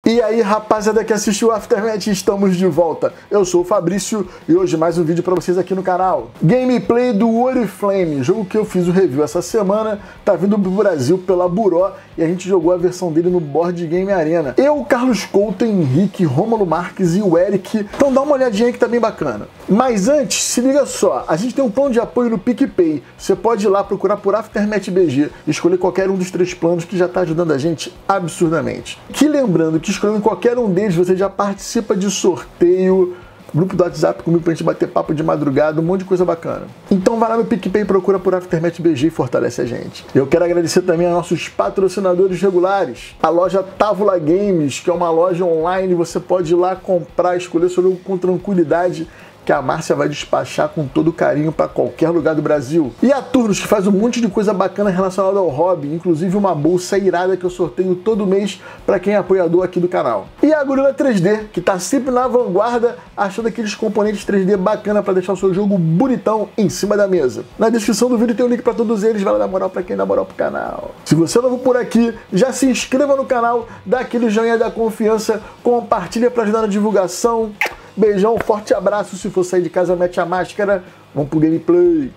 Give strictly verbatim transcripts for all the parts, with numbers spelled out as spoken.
E aí, rapaziada que assistiu o Aftermath, estamos de volta. Eu sou o Fabrício e hoje mais um vídeo pra vocês aqui no canal. Gameplay do Oriflame, jogo que eu fiz o review essa semana, tá vindo pro Brasil pela Buró e a gente jogou a versão dele no Board Game Arena. Eu, Carlos Couto, Henrique, Rômulo Marques e o Eric. Então dá uma olhadinha que tá bem bacana. Mas antes, se liga só, a gente tem um plano de apoio no PicPay. Você pode ir lá procurar por Aftermath B G e escolher qualquer um dos três planos que já tá ajudando a gente absurdamente. Que lembrando que escolhendo qualquer um deles, você já participa de sorteio, grupo do WhatsApp comigo pra gente bater papo de madrugada, um monte de coisa bacana. Então vai lá no PicPay, procura por Aftermath B G e fortalece a gente. Eu quero agradecer também a nossos patrocinadores regulares, a loja Távola Games, que é uma loja online, você pode ir lá comprar, escolher seu jogo com tranquilidade, que a Márcia vai despachar com todo carinho para qualquer lugar do Brasil. E a Turnos, que faz um monte de coisa bacana relacionada ao hobby, inclusive uma bolsa irada que eu sorteio todo mês para quem é apoiador aqui do canal. E a Gorilla três D, que tá sempre na vanguarda, achando aqueles componentes três D bacana para deixar o seu jogo bonitão em cima da mesa. Na descrição do vídeo tem o link para todos eles, vai lá dar moral para quem dá moral pro canal. Se você é novo por aqui, já se inscreva no canal, dá aquele joinha da confiança, compartilha para ajudar na divulgação. Beijão, forte abraço. Se for sair de casa, mete a máscara. Vamos pro gameplay.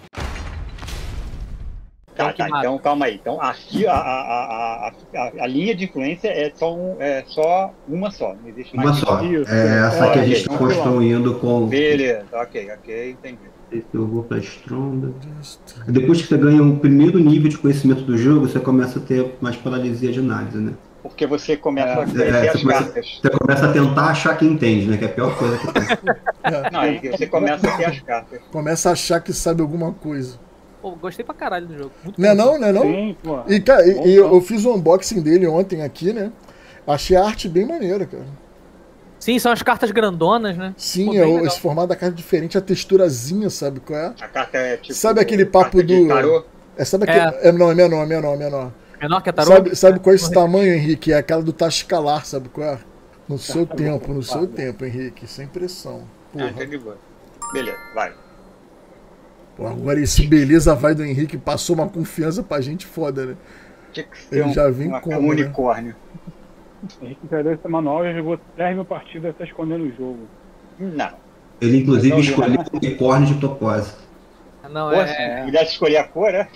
Tá, tá, então calma aí. Então aqui a, a, a, a, a linha de influência é só, um, é só uma só. Não existe mais. Uma só. Isso. É essa é, que a gente está construindo com. Beleza, ok, ok, entendi. Eu vou para a estronda. Depois que você ganha o primeiro nível de conhecimento do jogo, você começa a ter mais paralisia de análise, né? Porque você começa é, a conhecer é, as começa, cartas. Você começa a tentar achar que entende, né? Que é a pior coisa que tem. Não, é que você começa a ter as cartas. Começa a achar que sabe alguma coisa. Pô, gostei pra caralho do jogo. Muito não é não, não é não? Sim, pô. E, cara, e, e eu, eu fiz o unboxing dele ontem aqui, né? Achei a arte bem maneira, cara. Sim, são as cartas grandonas, né? Sim, Pô, é, o, esse formato da carta é diferente, a texturazinha, sabe qual é? A carta é tipo... Sabe aquele papo do... Tarô? É, sabe aquele... É. É, não, é menor, é menor, é menor. Menor que a tarô? Sabe, sabe qual é esse tamanho, Henrique? É aquela do Tascalar, sabe qual é? No seu tá, tempo, no seu tempo, Henrique, sem pressão. Porra. Ah, tá de boa. Beleza, vai. Pô, agora esse beleza vai do Henrique passou uma confiança pra gente foda, né? Ele um, já vem uma, como, um unicórnio. Né? Henrique perdeu esse manual, já jogou dez mil partidas, tá escondendo o jogo. Não. Ele inclusive escolheu o unicórnio de propósito. Não, Pô, é... Ele deve escolher a cor, é?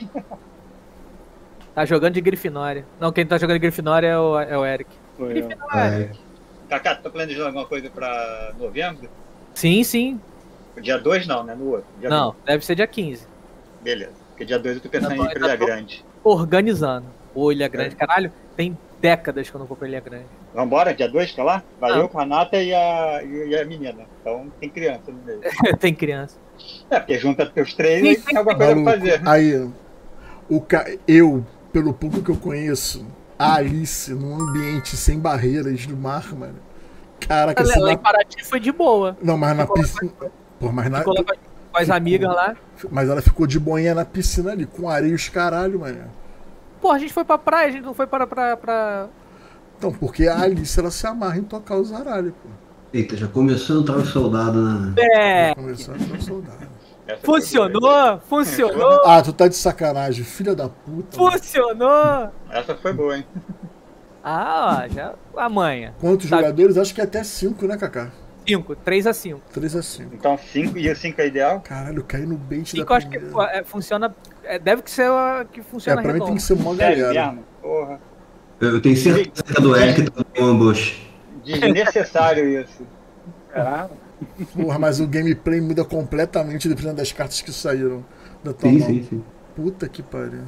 Tá jogando de Grifinória. Não, quem tá jogando de Grifinória é o, é o Eric. Grifinória. Kaká, tá planejando alguma coisa pra novembro? Sim, sim. Dia dois não, né? No outro. Dia não, vinte. Deve ser dia quinze. Beleza. Porque dia dois eu tô pensando em ir pra Ilha Grande. Organizando. Ô, Ilha Grande. É. Caralho, tem décadas que eu não vou pra Ilha Grande. Vambora, dia dois pra lá? Vai ah. eu com a Nata e a, e a menina. Então tem criança no meio. Tem criança. É, porque junta os três e tem alguma coisa pra fazer. Aí, o ca... eu... pelo pouco que eu conheço, a Alice num ambiente sem barreiras do mar, mano. Caraca, ela, ela na... em Paraty foi de boa. Não, mas na piscina. Pô, mas na... Ficou lá com as amigas lá. Mas ela ficou de boinha na piscina ali, com areia e os caralho, mano. Pô, a gente foi pra praia, a gente não foi para pra. pra... Então, porque a Alice ela se amarra em tocar os aralhos, pô. Eita, já começou a entrar o soldado na. É! Já começou a entrar o soldado. Essa funcionou! Funcionou! Ah, tu tá de sacanagem, filha da puta. Funcionou! Mano. Essa foi boa, hein? Ah, ó, já a manha. Quantos tá... jogadores? Acho que é até cinco, né, Kaká? cinco, três a cinco. três a cinco. Então cinco e o cinco é ideal? Caralho, cai no bait cinco da acho que é, funciona. É, deve que ser a que funciona. É, pra redondo. mim tem que ser uma galera. Mesmo? Porra. Eu tenho certeza que a do Eric tá com ambush. Desnecessário isso. Caralho. Porra, mas o gameplay muda completamente dependendo das cartas que saíram da tua sim, mão. sim, sim. Puta que pariu.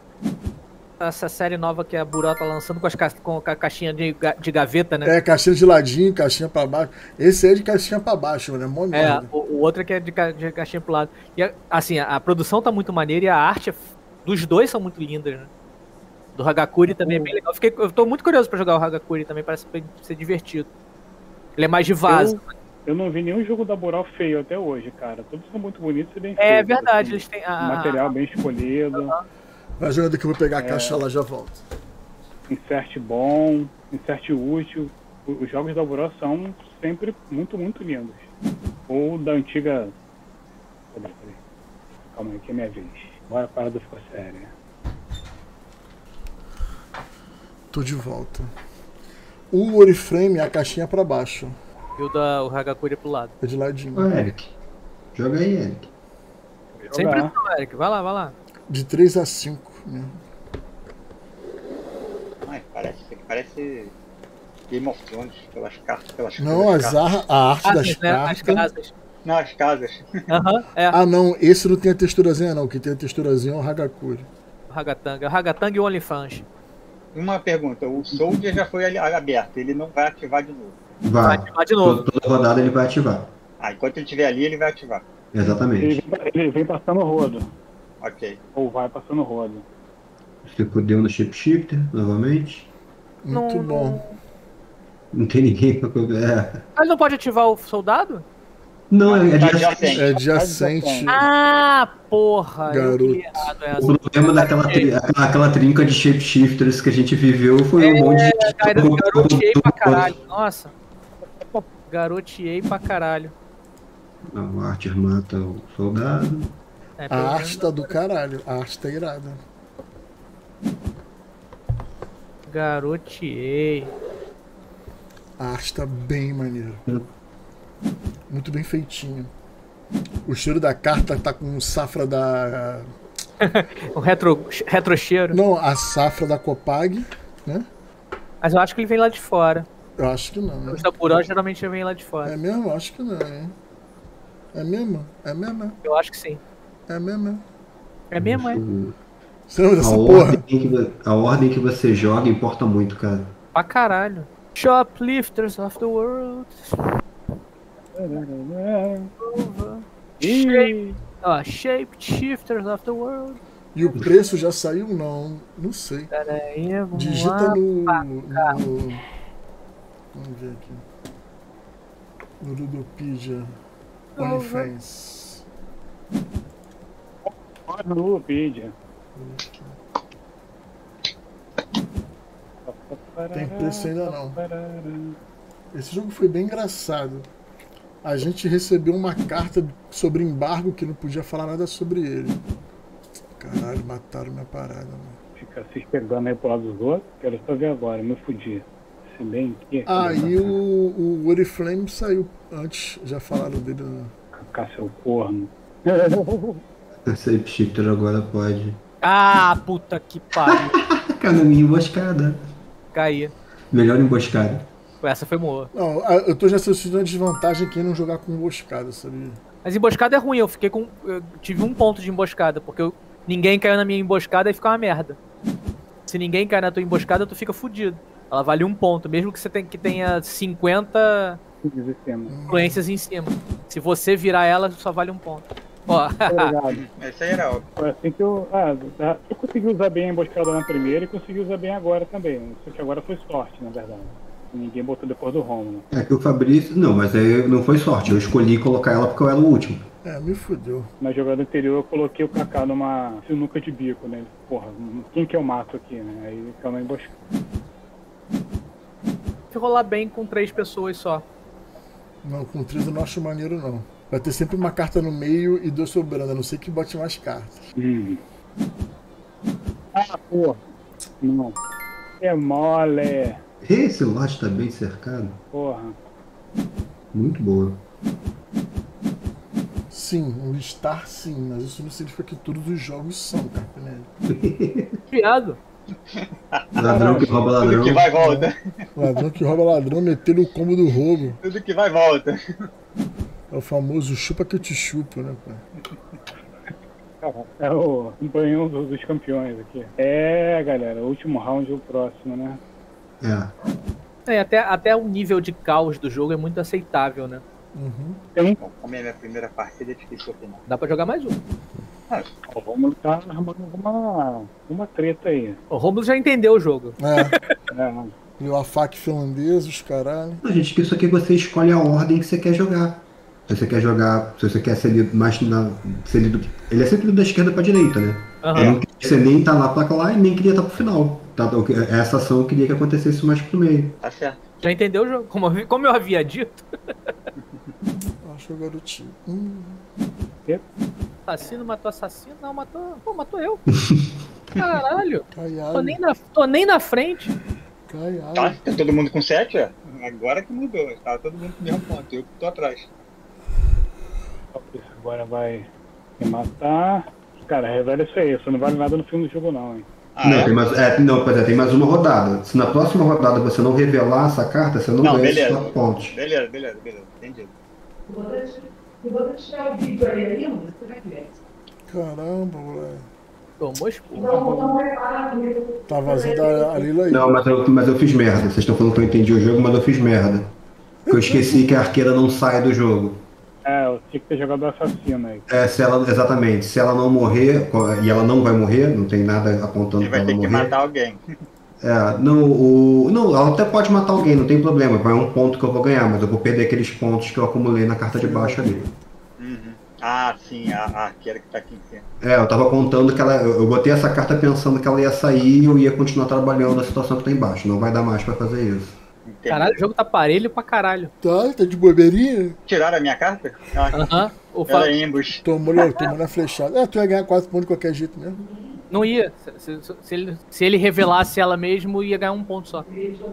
Essa série nova que a Buró tá lançando com, as ca... com a caixinha de, de gaveta, né? É, caixinha de ladinho, caixinha pra baixo. Esse aí é de caixinha pra baixo, né? Mó é, o, o outro é que é de, ca... de caixinha pro lado. E, assim, a, a produção tá muito maneira e a arte dos dois são muito lindas, né? Do Hagakure também é bem legal. Eu, fiquei, eu tô muito curioso pra jogar o Hagakure também, parece ser divertido. Ele é mais de vaso. Eu... Eu não vi nenhum jogo da Boral feio até hoje, cara. Todos são muito bonitos e bem feitos. É verdade, assim. Eles têm a... Material bem escolhido. Uhum. Vai jogando que eu vou pegar a caixa é... lá, já volto. Insert bom, insert útil. Os jogos da Boral são sempre muito, muito lindos. Ou da antiga... Peraí, peraí. Calma aí, que é minha vez. Bora, a parada ficou séria. Tô de volta. O Oriflame é a caixinha pra baixo. E o da o Hagakure pro lado. É de ladinho. Ô, Eric. Joga aí, Eric. Sem Jogar. pressão, Eric. Vai lá, vai lá. De três a cinco. Né? Ai, parece, parece Game of Thrones, pelas cartas. Pelas, Não, pelas as cartas. ar- a arte das Casas, né? As cartas. casas. Não, as casas. Aham, é. Ah, não, esse não tem a texturazinha, não. O que tem a texturazinha é o Hagakure. O Hagatanga. O Hagatanga e o OnlyFans. Uma pergunta, o Soldier já foi ali- aberto, ele não vai ativar de novo. Vai Vai. ativar de novo. Toda, toda rodada ele vai ativar. Ah, enquanto ele estiver ali, ele vai ativar. Exatamente. Ele, vem- ele vem passando o rodo. Ok. Ou vai passando o rodo. Você fudeu no Shapeshifter, novamente. Muito Não- bom. Não tem ninguém pra... É. Mas não pode ativar o soldado? Não, é, é Tá de adjacente. É adjacente. Ah, porra. Eu Garoto. li errado essa. O problema daquela tri- aquela, aquela trinca de shapeshifters que a gente viveu foi um monte de. Cara, garoteei pra caralho. Nossa. Garoteei pra caralho. Não, o Archer mata o soldado. É, pelo A menos- arte tá do caralho. A arte tá irada. Garoteei. A arte tá bem maneira. Muito bem feitinho. O cheiro da carta tá com safra da. O retro, retro cheiro. Não, a safra da Copag, né? Mas eu acho que ele vem lá de fora. Eu acho que não, né? Os taburós geralmente vem lá de fora. É mesmo? Eu acho que não, hein? É mesmo? É mesmo? Eu acho que sim. É mesmo? É mesmo, é? Você lembra A dessa porra? ordem, que, vo- a ordem que você joga importa muito, cara. Pra caralho. Shoplifters of the world. Ih, Ó, Shapeshifters of the world. E o preço já saiu? Não, não sei. Pera aí, vamos Digita lá. no, no. Vamos ver aqui. No Ludopedia. OnlyFans. pode no Wikipedia. Tem preço ainda não. Esse jogo foi bem engraçado. A gente recebeu uma carta sobre embargo que não podia falar nada sobre ele. Caralho, mataram minha parada, mano. Fica se pegando aí pro lado dos outros. Quero só ver agora, me fudi. Se bem que. Ah, e o, o Oriflame saiu antes, já falaram dele. Né? Cacar seu corno. O Shapeshifter agora pode. Ah, puta que pariu. Caminho emboscada. Caí. Melhor emboscada. Essa foi boa. Não, a- eu tô já sentindo a desvantagem aqui em não jogar com emboscada, sabia? Mas emboscada é ruim, eu fiquei com. Eu tive um ponto de emboscada, porque eu- ninguém caiu na minha emboscada e fica uma merda. Se ninguém cai na tua emboscada, tu fica fudido. Ela vale um ponto, mesmo que você tenha, que tenha cinquenta influências em cima. Se você virar ela, só vale um ponto. Ó, Obrigado. Esse aí era óbvio. Foi assim que eu. Ah, ah, eu consegui usar bem a emboscada na primeira e consegui usar bem agora também. Só que agora foi sorte, na verdade. Ninguém botou depois do Romulo. É que o Fabrício. Não, mas aí não foi sorte. Eu escolhi colocar ela porque eu era o último. É, me fudeu. Na jogada anterior eu coloquei o Kaká numa sinuca de bico, né? Porra, quem que eu mato aqui, né? Aí caiu na emboscada. se rolar bem com três pessoas só. Não, com três eu não acho maneiro, não. Vai ter sempre uma carta no meio e duas sobrando, a não ser que bote mais cartas. Hum. Ah, porra. Não. É mole. Esse lote tá bem cercado. Porra. Muito boa. Sim, um listar sim, mas isso não significa que todos os jogos são, Carpinelli. Viado. Ladrão que rouba ladrão. Tudo que vai volta. Ladrão que rouba ladrão, metendo o combo do roubo. Tudo que vai volta. É o famoso chupa que eu te chupo, né, pai? É o banhão dos, dos campeões aqui. É, galera, o último round é o próximo, né? É. É, até, até o nível de caos do jogo é muito aceitável, né? Uhum. Tem Bom, como é a minha primeira partida, é difícil opinar. Dá pra jogar mais um. Ó, vamos estar armando uma, uma treta aí. O Romulo já entendeu o jogo. É, É, e o afac finlandês, os caralho. A gente, que isso aqui você escolhe a ordem que você quer jogar. Se você quer jogar, se você quer ser lido mais na. Ser lido, ele é sempre lido da esquerda pra direita, né? Aham. Eu não queria ser nem tá lá pra lá e nem queria estar pro final. Tá? Essa ação eu queria que acontecesse mais pro meio. Tá certo. Já entendeu o jogo. Como, eu vi- como eu havia dito. Acho o garotinho. Hum, Assassino matou assassino? Não, matou. Pô, matou eu. Caralho. ai, Tô ai. nem na, tô nem na frente. Caralho. Tá, tá todo mundo com sete, é? Agora que mudou. Tá todo mundo com o mesmo ponto. Eu que tô atrás. Agora vai me matar. Cara, revela isso aí. Isso não vale nada no fim do jogo, não, hein? Ah, não, é? tem mais, é, não, pois é, tem mais uma rodada. Se na próxima rodada você não revelar essa carta, você não, Não, ganha esses beleza. quatro pontos. Beleza, beleza, beleza. Entendi. Caramba, moleque. Tomou expulso. Tá vazando a, a Lila aí. Não, mas eu, mas eu fiz merda. Vocês estão falando que eu entendi o jogo, mas eu fiz merda. Porque eu esqueci que a arqueira não sai do jogo. É, eu tinha que ter jogado o assassino aí. É, se ela, exatamente. Se ela não morrer, e ela não vai morrer, não tem nada apontando Ele pra vai ela ter que morrer. matar alguém. É, não, o, não, ela até pode matar alguém, não tem problema. Vai um ponto que eu vou ganhar, mas eu vou perder aqueles pontos que eu acumulei na carta de baixo ali. Uhum. Ah, sim, a, a arqueira que tá aqui em cima. É, eu tava contando que ela. Eu eu botei essa carta pensando que ela ia sair e eu ia continuar trabalhando na situação que tá embaixo. Não vai dar mais pra fazer isso. Entendi. Caralho, o jogo tá parelho pra caralho. Tá, tá de bobeirinha? Tiraram a minha carta? Ah, Aham. O ela Fa- é ambush. Tomou, tomou na flechada. É, tu ia ganhar quatro pontos de qualquer jeito mesmo. Não ia. Se, se- se ele, se ele revelasse ela mesmo, ia ganhar um ponto só.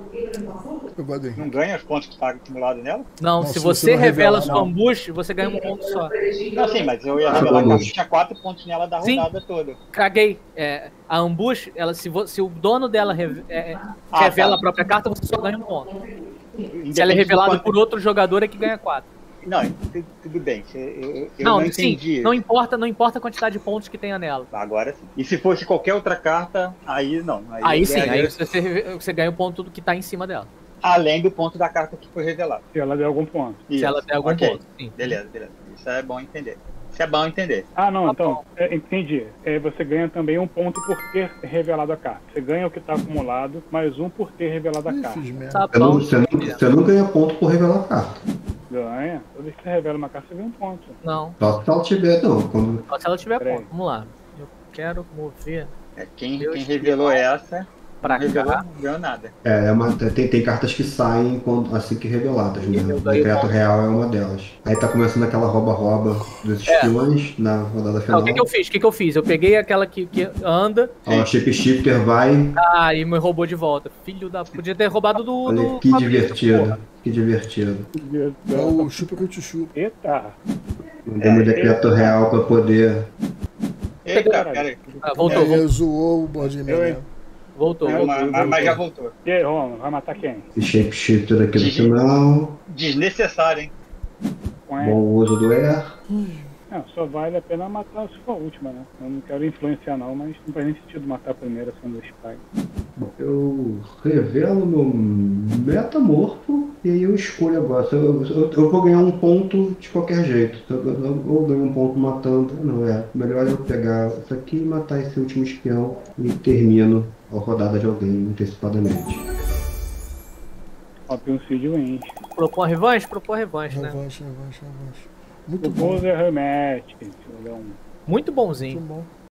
Eu gosto dele. Não ganha os pontos que tá acumulado nela? Não, Não, se se você você não revela revelar, seu não. ambush, você ganha um ponto só. Não, sim, mas eu ia Ah, revelar que ambush. eu tinha quatro pontos nela da Sim. rodada toda. Caguei. É, a ambush, ela, se, vo- se o dono dela reve- é, Ah, revela tá. a própria carta, você só ganha um ponto. Se ela é Independente revelada do quanto- por outro jogador, é que ganha quatro. Não, tu- tudo bem. Eu, eu, eu não, não sim, entendi. não importa, não importa a quantidade de pontos que tenha nela. Agora sim. E se fosse qualquer outra carta, aí não. Aí eu sim, ganharia aí você, reve- você ganha o ponto do que tá em cima dela. além do ponto da carta que foi revelada. Se ela der algum ponto. Se Isso, ela der algum ok. ponto, sim. Beleza, beleza. Isso é bom entender. Isso é bom entender. Ah, não, Tá então, bom. é, entendi. É, você ganha também um ponto por ter revelado a carta. Você ganha o que está acumulado, mais um por ter revelado a Ih, carta. fiz merda. Tá Você não, bom. você, não, você não ganha ponto por revelar a carta. Ganha. Toda vez que você revela uma carta, você ganha um ponto. Não, Só se ela tiver, não. Quando, só se ela tiver Peraí. ponto. Vamos lá. Eu quero mover É, quem, Deus quem que revelou essa, pra não revelou, cá. não ganhou nada. é, é uma, tem, tem cartas que saem quando, assim que reveladas, né? Eu O ganhei decreto ponto. real é uma delas. Aí tá começando aquela rouba-rouba dos espiões na rodada Não, final. o que, que eu fiz? O que, que eu fiz? Eu peguei aquela que, que anda, Ó, o Shape Shifter vai. ah, e me roubou de volta. Filho da. Podia ter roubado do. Olha do que Fabrício, divertido. porra. Que divertido. É o chupa que eu te chupo. Eita! Mandei meu decreto real pra poder. Eita, Caralho. peraí. Ah, voltou, Aí voltou. zoou o bordinho Eu, mesmo. Voltou, É, voltou. mas, mas- mas já voltou. E aí, Romulo, vai matar quem? Esse Shape Shifter aqui no Digi- final. Desnecessário, hein? Com é? Bom uso do Air. Não, só vale a pena matar se for a última, né? Eu não quero influenciar não, mas não faz nem sentido matar a primeira sendo o Spy. Eu revelo meu metamorfo e aí eu escolho agora. Eu, eu, eu vou ganhar um ponto de qualquer jeito. Eu, eu, eu ganho um ponto matando. Não, é. Melhor eu pegar isso aqui e matar esse último espião e termino a rodada de alguém antecipadamente. Ó, tem um Seed Wins. Propõe a revanche? Propõe a revanche, né? Revanche, revanche, revanche. Muito O bom. Bowser remete. Deixa eu dar um... Muito bonzinho. Muito bom.